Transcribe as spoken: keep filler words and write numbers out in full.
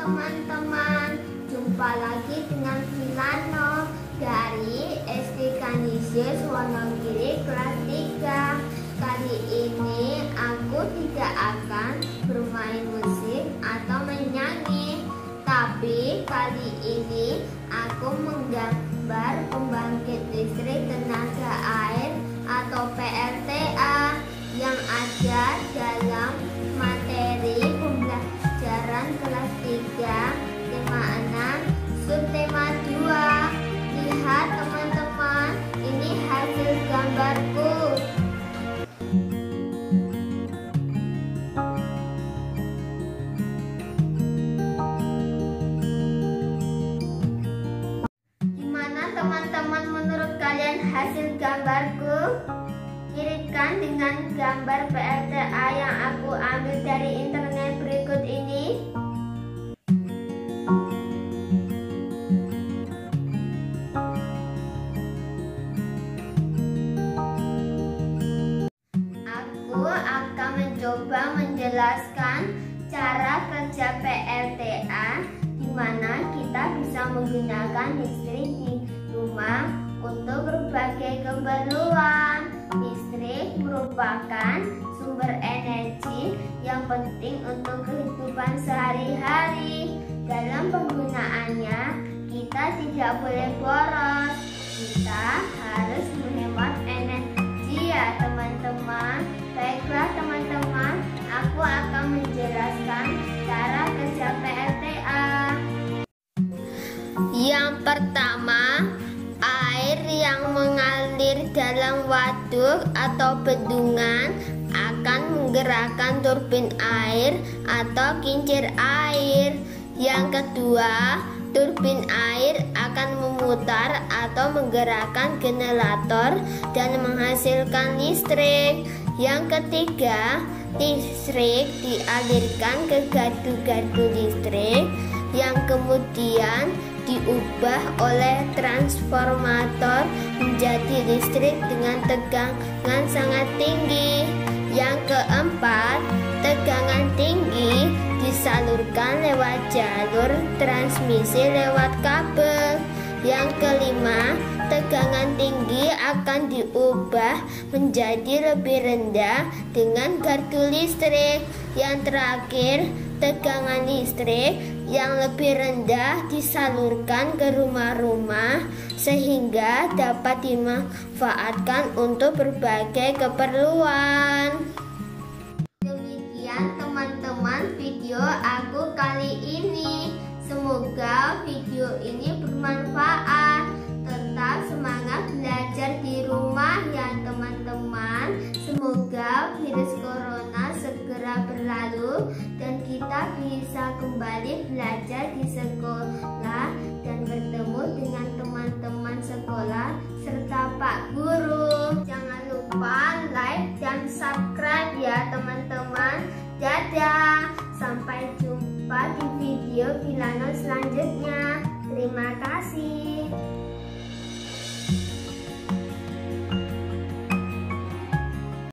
teman-teman, jumpa lagi dengan Vilano dari S D Kanisius Wonogiri kelas tiga. Kali ini aku tidak akan bermain musik atau menyanyi, tapi kali ini aku menggambar pembangkit listrik tenaga air atau P L T A yang ada dalam materi pembelajaran kelas tiga tema enam subtema dua. Lihat teman-teman, ini hasil gambarku. Gimana teman-teman menurut kalian hasil gambarku? Miripkan dengan gambar P L T A yang aku ambil dari internet berikut ini. Aku akan mencoba menjelaskan cara kerja P L T A, di mana kita bisa menggunakan listrik di rumah untuk berbagai keperluan. Listrik merupakan sumber energi yang penting untuk kehidupan sehari-hari. Dalam penggunaannya, kita tidak boleh boros. Kita harus menghemat energi ya teman-teman. Baiklah teman-teman, aku akan menjelaskan cara kerja P L T A. Yang pertama, air yang mengalir dalam waduk atau bendungan akan menggerakkan turbin air atau kincir air. Yang kedua, turbin air akan memutar atau menggerakkan generator dan menghasilkan listrik. Yang ketiga, listrik dialirkan ke gardu-gardu listrik yang kemudian diubah oleh transformator menjadi listrik dengan tegangan sangat tinggi. Yang keempat, tegangan tinggi disalurkan lewat jalur transmisi lewat kabel. Yang kelima, tegangan tinggi akan diubah menjadi lebih rendah dengan gardu listrik. Yang terakhir, tegangan listrik yang lebih rendah disalurkan ke rumah-rumah sehingga dapat dimanfaatkan untuk berbagai keperluan. Demikian teman-teman video aku kali ini. Semoga video ini bermanfaat. Tetap semangat belajar di rumah ya teman-teman. Semoga virus corona segera berlalu dan kita bisa kembali belajar di sekolah dan bertemu dengan teman-teman sekolah serta Pak Guru. Jangan lupa like dan subscribe ya teman-teman. Dadah, sampai jumpa di video Vilano selanjutnya. Terima kasih.